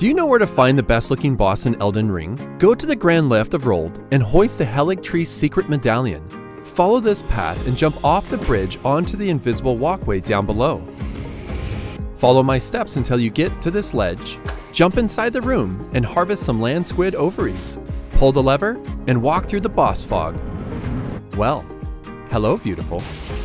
Do you know where to find the best looking boss in Elden Ring? Go to the Grand Lift of Rold and hoist the Helig Tree's secret medallion. Follow this path and jump off the bridge onto the invisible walkway down below. Follow my steps until you get to this ledge. Jump inside the room and harvest some land squid ovaries. Pull the lever and walk through the boss fog. Well, hello beautiful.